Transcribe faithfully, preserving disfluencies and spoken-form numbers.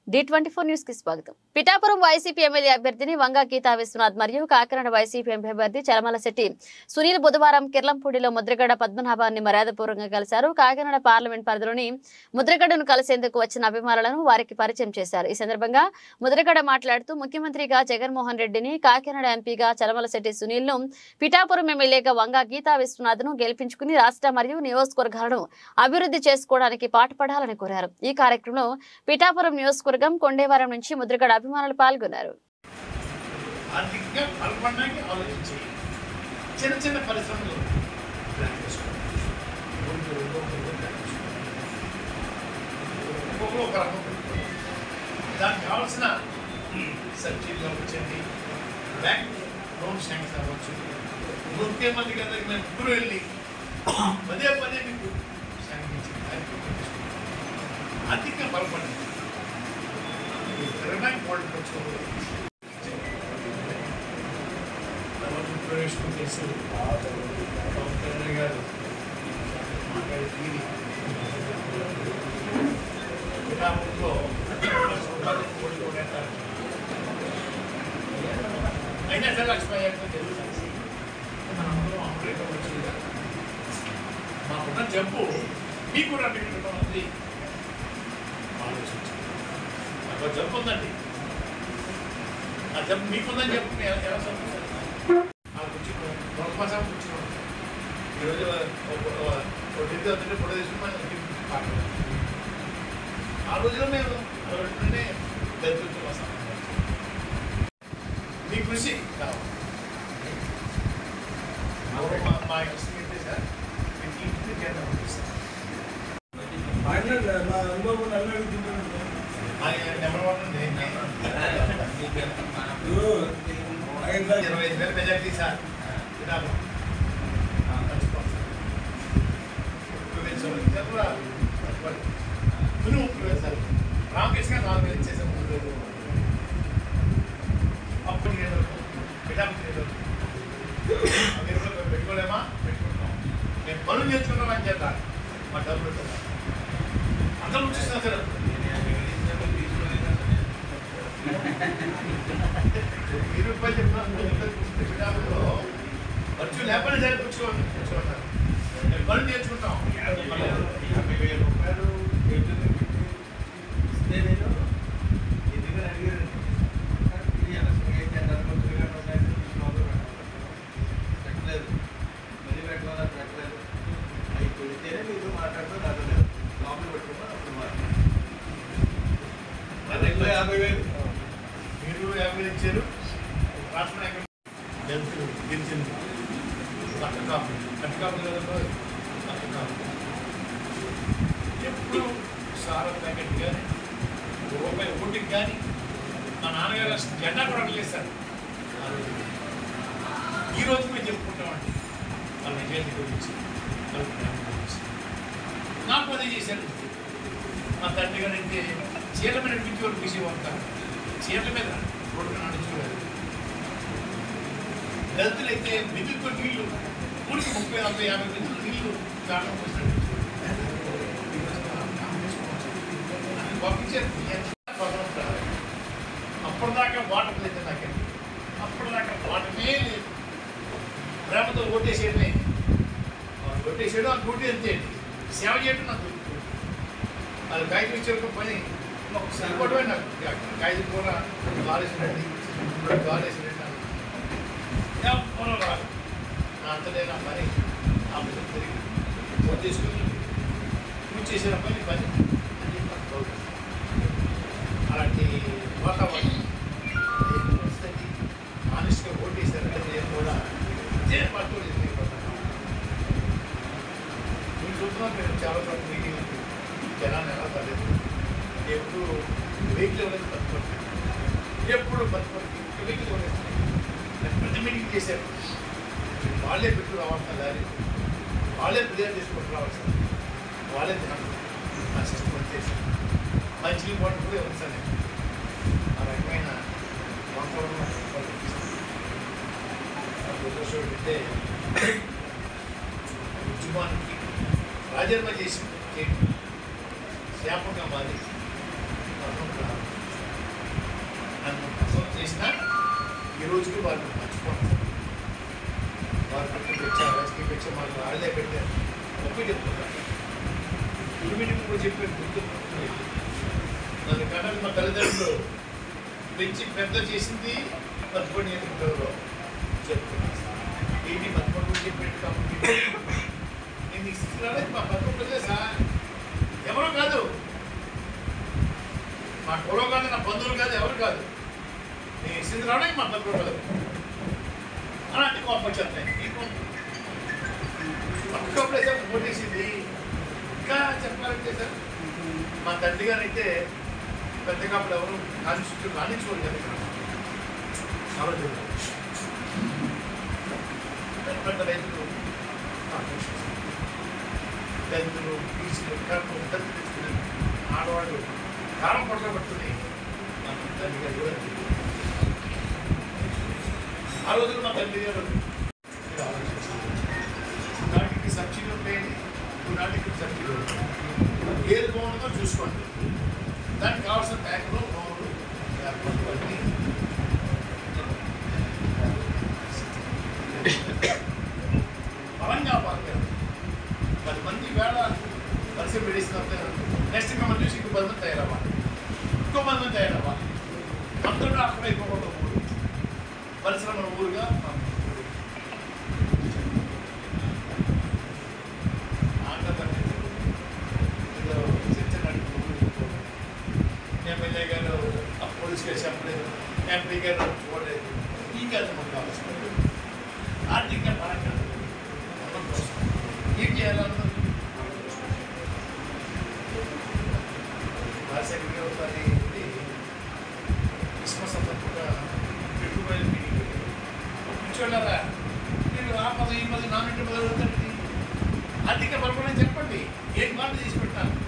D twenty four news కి స్వాగతం. Pithapuram YCP MLA అభ్యర్థిని వంగా గీతా విశ్వనాథ్ మరియు కాకినాడ వైసీపీ ఎంపీ అభ్యర్థి చలమలశెట్టి సునీల్ బుధవారం కిర్లంపూడిలో ముద్రగడ పద్మనాభాన్ని మర్యాదపూర్వకంగా కలిశారు. కాకినాడ పార్లమెంట్ పరిధిలోని ముద్రగడను కలిసేందుకు వచ్చిన అభిమానులను వారికి పరిచయం చేశారు. ఈ సందర్భంగా ముద్రగడ మాట్లాడుతూ ముఖ్యమంత్రిగా జగన్మోహన్ రెడ్డిని, కాకినాడ ఎంపీగా చలమలశెట్టి సునీల్ ను, పిఠాపురం ఎమ్మెల్యేగా వంగా గీతా విశ్వనాథ్ ను గెలిపించుకుని రాష్ట్ర మరియు నియోజకవర్గాలను అభివృద్ధి చేసుకోవడానికి పాటుపడాలని కోరారు. ఈ కార్యక్రమంలో పిఠాపురం నియోజకవర్గం కొండేవరం నుంచి ముద్రగడ అభిమానులు పాల్గొన్నారు. ఆర్థికంగా బలపడడానికి ఆలోచించి చిన్న చిన్న పరిశ్రమలు ఒక రకం దానికి కావాల్సిన సబ్సిడీ అవ్వచ్చండి, బ్యాంక్ లోన్ శాంక్షన్ అవ్వచ్చు. ముఖ్యమంత్రి గారి దగ్గర మేము ముగ్గురు వెళ్ళి పదే పదే మీకు శాంక్షన్ ఆర్థికంగా బలపడింది. తిరగడానికి వాళ్ళు వచ్చుకోవాలి ప్రవేశం చేసి పవన్ కళ్యాణ్ గారు మాట్లాడి తీరి పిఠాపురంలో ఓడిపోతారు. అయినా సరే లక్ష్మీ తెలుగు మనందరం అమరేట్ వచ్చి మాకున్న జబ్బు మీకు కూడా ఉంది ఆలోచించారు. ఒక జబ్బు ఉందండి, ఆ జబ్బు మీకుందని చెప్పి ఎలా సంతోషం కూర్చున్నాం గొప్పసాం కూర్చున్నాం. ఈరోజు ఢిల్లీ వస్తుంటే ఫోటో తీసుకుని ఆ రోజులో మేము వెంటనే దళితులతో వస్తాం. మీ కృషి కావాలి. మా కృషి ఏంటి సార్, మీకు ఇంటికి కేంద్రం పంపిస్తాం. నెంబర్ వన్ ఇరవై ఐదు వేల మెజార్టీ సార్. రామకృష్ణ గారు నాలుగు వేలు ఇచ్చేసాం. మూడు వేలు అప్పుడు పెట్టుకోలేమా, పెట్టుకుంటాం. మేము పనులు నేర్చుకుంటామని చెప్తాను. మా డబ్బులు అందరూ చూసినా సరే ఇరవై రూపాయలు చెప్పిన ఖర్చు లేకపోతే సరే కూర్చోండి కూర్చోంటారు. మేము పనులు నేర్చుకుంటాం. యాభై వేల రూపాయలు ఇస్తే నేను ఎందుకని అడిగారు పెట్టలేదు, మళ్ళీ పెట్టాలని పెట్టలేదు. అవి పెడితేనే మీతో మాట్లాడుతూ రాలేదు. లోపల పెట్టుకున్నా అప్పుడు మాట యాభై వేలు మీరు యాభై వేలు ఇచ్చారు. రాష్ట్ర నాయకులు గెలిచింది కట్టకాపు కట్టకాపు కదా కట్టకాపు. ఎప్పుడు సారా ప్యాకెట్ కానీ రూపాయి ఒకటికి కానీ మా నాన్నగారు జెండా కూడా వదిలేస్తారు. ఆ రోజు ఈ రోజు మేము చెప్పుకుంటామండి వాళ్ళ నిజాయితీ గురించి, వాళ్ళ ప్రేమ గురించి. నాకు అదే చేశారు. మా తండ్రి గారు అయితే చీరల మీద నడిపించేవారు, తీసేవారు. చీరల మీద రోడ్డు మీద నడిచేవారు. దళితులు అయితే మిగులుతో నీళ్లు ఊరికి ముప్పై నలభై యాభై మిగులు నీళ్లు కారణం వచ్చినట్టు పంపించారు. అప్పటిదాకా వాటర్ లేదు నాకే, అప్పటిదాకా వాటమే లేదు. ప్రేమతో ఓటేసేయడమే, ఓటేసేయడం ఆ డ్యూటీ అంతే. సేవ చేయడం నాకు అది కాగితం ఇచ్చే పని సరిపడమే. నాకు కాగితం కూడా కాలేసినట్టు కాలేసినట్టు ఎవరో రాదు. నా అంతనే నా పని ఆఫీసులు తిరిగి ఫోన్ చేసుకుని పూర్తి చేసిన పని పని అన్ని పట్టుకోవాలి. అలాంటి వాతావరణం వస్తుంది. ఆనెస్ట్గా ఓటేసారంటే నేను కూడా నేను పట్టుకోలేదు. మీరు చూస్తున్నాం, మేము చాలా చోట్ల మీటింగ్ జనాన్ని ఎలా పర్లేదు. ఎప్పుడు వెహికల్ ఇవ్వలేదు పట్టుకోండి, ఎప్పుడు పట్టుకోండి వెహికల్ ఇవ్వలేదు. ప్రతి మీటింగ్ చేశారు. వాళ్ళే పెట్టు రావాల్సిన దారి, వాళ్ళే ప్రియార్ చేసుకుంటూ రావాల్సిన, వాళ్ళే తినడం నా సిస్టమ్ వచ్చేసారు. మంచి వాటర్ కూడా ఇవ్వాలి. ఆ రకమైన వాతావరణం అంటే ఉద్యమానికి రాజీనామా చేసి శాపంగా మారి చేసినా ఈ రోజుకి వాళ్ళు మర్చిపోతారు. వాళ్ళు పెట్టిన పెంచ రాజకీయ పెంచ మాకు వాళ్ళే పెట్టారు. ఒప్పి చెప్తున్నారు తుడిమిటి కూడా చెప్పారు గుర్తు నన్ను కన్నది మా తల్లిదండ్రులు పెంచి పెద్ద చేసింది మర్చిపోయి ఎదుగుతారు చెప్తున్నారు. ఏంటి మర్చిపోయి కూడా చెప్పాడు కాబట్టి నేను ఇస్తున్నాడే మా పక్కన సార్ ఎవరో కాదు, మా కులం కాదు, నా బంధువులు కాదు, ఎవరు కాదు, నేను ఇస్తుంది రావడానికి మా పక్కన కాదు అలాంటి కోపం వచ్చేస్తాయి. నీకు పక్కప్పుడైతే ఓటేసింది. ఇంకా చెప్పాలంటే సార్ మా తండ్రి గారు అయితే పెద్దగా అప్పుడు ఎవరు కాన్స్టిట్యూషన్ రాణించుకోరు కదా ఎవరు పెద్ద పెద్ద రైతులు దళితులు బీసీలు కర్మ దళితులు తెచ్చుకుని ఆడవాళ్ళు కారం పట్ల పట్టుకుని మా తండ్రి గారు కూడా ఆ రోజులు మా తండ్రి గారు నాటికి సబ్సిడీ ఉంటాయండి, నాటికి సబ్సిడీ ఏది బాగుంటుందో చూసుకోండి. దానికి కావాల్సిన ప్యాకులు మామూలు అన్నీ బలంగా పాల్గొన్నారు. పది మంది వేళ పరిశ్రమ పెడిస్తున్నారు. నెక్స్ట్ మిమ్మల్ని చూసి ఇంకో పది మంది తయారవ్వాలి, ఇంకో పది మంది తయారవ్వాలి. అందరూ అక్కడ అయిపోకూడదు. ఊరు పరిశ్రమల ఊరుగా ఎమ్మెల్యే గారు పోలీస్ కేసు చెప్పలేదు, ఎంపీ గారు చూడలేదు. ఈ కాదు మనకు కావాల్సిన ఆర్థిక పరంగా కోసం ఏం చేయాలన్నది రాజశేఖర్ ఒకసారి క్రిస్మస్ సందర్భంగా పెట్టుబడి మీటింగ్ కూర్చోళ్ళారా మీరు ఆ పదవి ఈ పదవి నామినేట్ పదవి అవుతుంది ఆర్థిక పరపడని చెప్పండి, ఏం మాట తీసి పెట్టాలి.